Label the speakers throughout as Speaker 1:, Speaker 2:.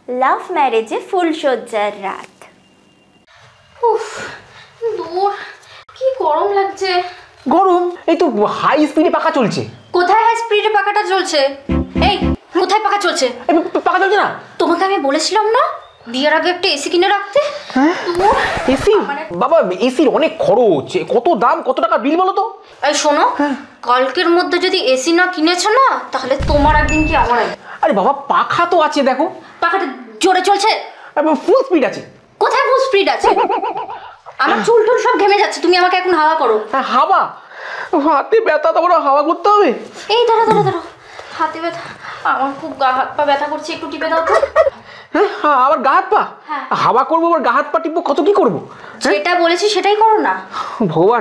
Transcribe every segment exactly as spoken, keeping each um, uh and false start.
Speaker 1: লাভ ম্যারেজে ফুলসজ্জার রাত।
Speaker 2: উফ, দূর কি গরম লাগছে।
Speaker 3: গরম? এই তো হাই স্পিডে পাখা চলছে।
Speaker 2: কোথায় হাই স্পিডে পাখাটা চলছে? এই কোথায় পাখা চলছে?
Speaker 3: পাখা চলছে না?
Speaker 2: তোমাকে আমি বলেছিলাম না বিয়ের আগে একটা এসি কিনে রাখতে।
Speaker 3: এসি? বাবা এসির অনেক খরচ, কত দাম, কত টাকা বিল বলো তো।
Speaker 2: এই শোনো, কালকের মধ্যে যদি এসি না কিনেছো না তাহলে তোমার একদিন কি আমার একদিন।
Speaker 3: আরে বাবা পাখা তো আছে, দেখো
Speaker 2: পাখাটা জোরে চলছে,
Speaker 3: ফুল স্পিড আছে।
Speaker 2: কোথায় ফুল স্পিড আছে? আমার চুল টুল সব ঘেমে যাচ্ছে, তুমি আমাকে এখন হাওয়া করো।
Speaker 3: হাওয়া? হাতে ব্যথা, তো হাওয়া করতে হবে।
Speaker 2: এই দাঁড়া দাঁড়া দাঁড়া, হাতে ব্যথা, আমার খুব গা হাত পা ব্যথা করছে, একটু টিপে দাও তো।
Speaker 3: হ্যাঁ আবার গা হাত পা? হাওয়া করবো আবার গা হাত পা টিপবো, কত কি করবো?
Speaker 2: যেটা বলেছি সেটাই করো না।
Speaker 3: ভগবান।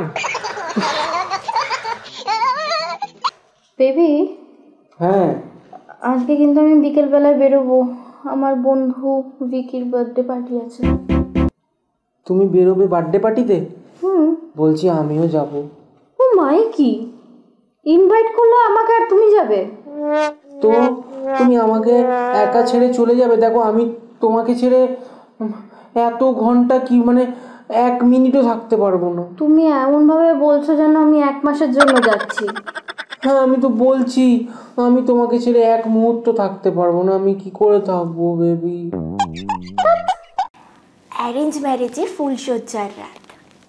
Speaker 2: বেবি,
Speaker 3: হ্যাঁ
Speaker 2: আজকে কিন্তু আমি বিকেল বেলায় বেরোবো, আমার বন্ধু ভিকির বার্থডে পার্টি আছে।
Speaker 3: তুমি বেরোবে বার্থডে পার্টিতে?
Speaker 2: হুম,
Speaker 3: বলছি আমিও যাব।
Speaker 2: ও মাই কি ইনভাইট করলো আমাকে আর তুমি যাবে?
Speaker 3: তো তুমি আমাকে একা ছেড়ে চলে যাবে? দেখো আমি তোমাকে ছেড়ে এত ঘন্টা কি মানে এক মিনিটও থাকতে পারবো না।
Speaker 2: তুমি এমন ভাবে বলছো যেন আমি এক মাসের জন্য যাচ্ছি।
Speaker 3: হ্যাঁ আমি তো বলছি আমি তোমাকে ছেড়ে এক মুহূর্ত থাকতে পারবো না। আমি কি করে থাকবো বেবি?
Speaker 1: অ্যারেঞ্জ ম্যারেজে ফুলসজ্জার রাত।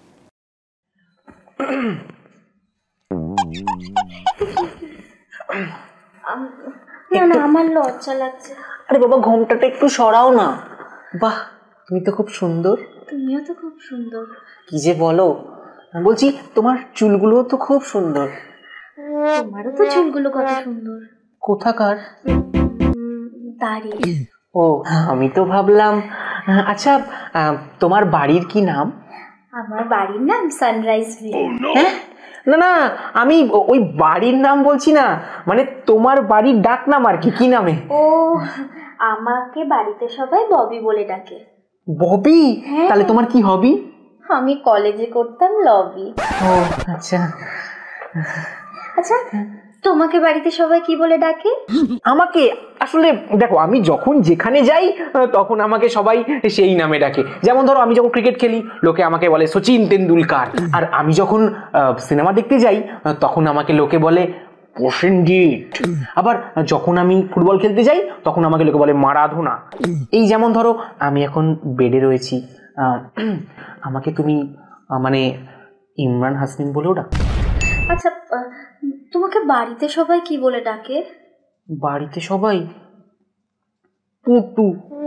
Speaker 2: না না, আমার লজ্জা লাগছে।
Speaker 3: আরে বাবা ঘোমটাটা একটু সরাও না। বাহ তুমি তো খুব সুন্দর।
Speaker 2: তুমিও তো খুব সুন্দর।
Speaker 3: কি যে বলো, বলছি তোমার চুলগুলো তো খুব সুন্দর।
Speaker 2: তোমারও তো চুলগুলো কত সুন্দর।
Speaker 3: কোথাকার?
Speaker 2: দাড়ি।
Speaker 3: ও আমি তো ভাবলাম। আচ্ছা তোমার বাড়ির কি নাম?
Speaker 2: আমার বাড়ির নাম সানরাইজ ভিলা।
Speaker 3: হ্যাঁ না না, আমি ওই বাড়ির নাম বলছি না, মানে তোমার বাড়ির ডাক নাম আর কি, কি নামে?
Speaker 2: ও আমাকে বাড়িতে সবাই ববি বলে ডাকে।
Speaker 3: ববি? তাহলে তোমার কি হবি?
Speaker 2: আমি কলেজে করতাম লবি।
Speaker 3: ও আচ্ছা।
Speaker 2: আচ্ছা তোমাকে বাড়িতে সবাই কি বলে ডাকে?
Speaker 3: আমাকে আসলে দেখো আমি যখন যেখানে যাই তখন আমাকে সবাই সেই নামে ডাকে। যেমন ধরো আমি যখন ক্রিকেট খেলি লোকে আমাকে বলে সচিন তেন্ডুলকার, আর আমি যখন সিনেমা দেখতে যাই তখন আমাকে লোকে বলে প্রসেনজিৎ, আবার যখন আমি ফুটবল খেলতে যাই তখন আমাকে লোকে বলে মারাধোনা। এই যেমন ধরো আমি এখন বেডে রয়েছি, আমাকে তুমি মানে ইমরান হাসমিন বলেও ডাক।
Speaker 2: আচ্ছা তোমাকে বাড়িতে সবাই কি বলে ডাকে?
Speaker 3: বাড়িতে সবাই পুটু।